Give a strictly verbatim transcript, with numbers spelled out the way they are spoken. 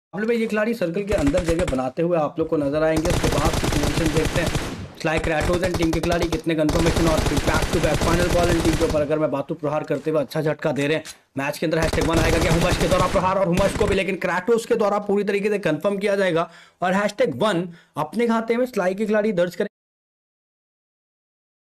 हम लोग ये खिलाड़ी सर्कल के अंदर जगह बनाते हुए आप लोग को नजर आएंगे। उसके बाद की पोजीशन देखते हैं। स्लाइक क्राटोस एंड टीम के खिलाड़ी कितने कंफर्मेशन और back to back final ball and team के ऊपर अगर मैं बातों प्रहार करते हुए अच्छा झटका दे रहे हैं। मैच के अंदर हैशटैग वन आएगा क्या हुमश के द्वारा प्रहार और हुमश को भी, लेकिन क्राटोस के द्वारा पूरी तरीके से कंफर्म किया जाएगा और हैशटैग वन अपने खाते में स्लाइक के खिलाड़ी दर्ज करेंगे।